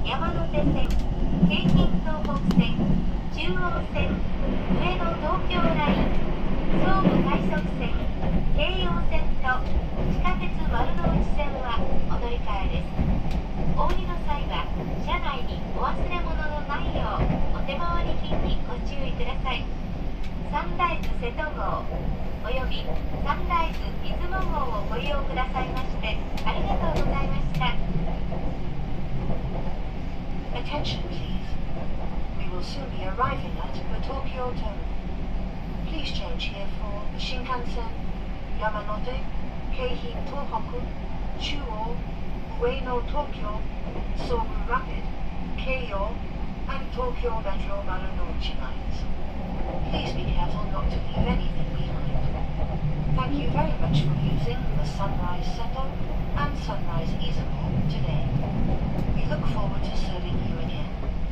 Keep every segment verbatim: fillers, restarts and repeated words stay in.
山手線、京浜東北線、中央線、上野東京ライン、総武快速線、京葉線と地下鉄丸ノ内線はお乗り換えです。お降りの際は車内にお忘れ物のないようお手回り品にご注意ください。サンライズ瀬戸号およびサンライズ出雲号をご利用くださいましてありがとうございました。 Attention please. We will soon be arriving at the Tokyo terminal. Please change here for the Shinkansen, Yamanote, Keihin Tohoku, Chuo, Ueno Tokyo, Sobu Rapid, Keio, and Tokyo Metro Marunouchi lines. Please be careful not to leave anything behind. Thank you very much for using the Sunrise Seto and Sunrise Izumo today. We look forward to serving you again.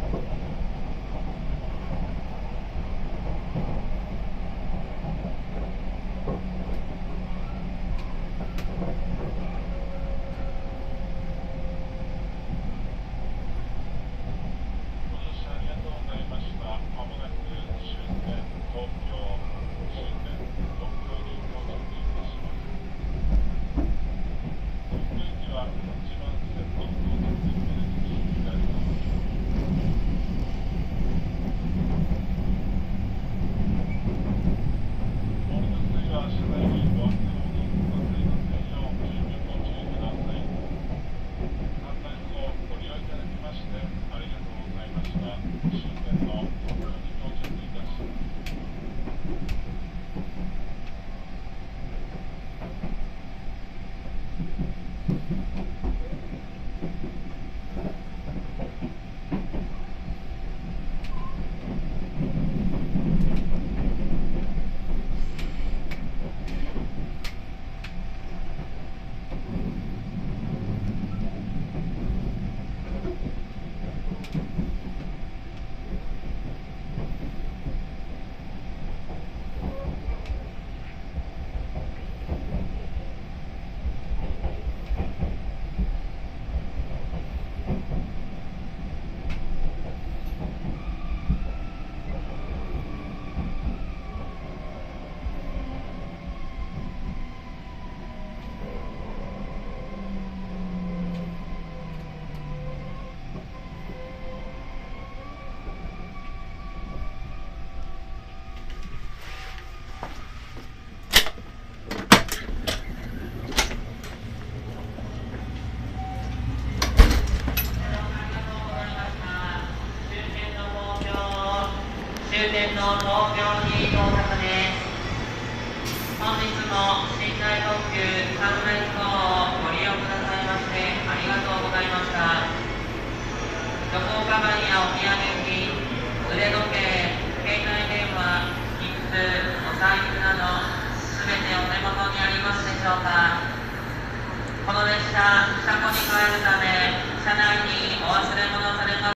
終点の東京に到着です。本日も寝台特急サンライズ